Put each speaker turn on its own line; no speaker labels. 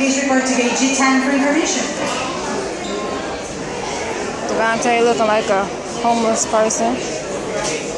please report to gate G10 for information.
Davontai looking like a homeless person.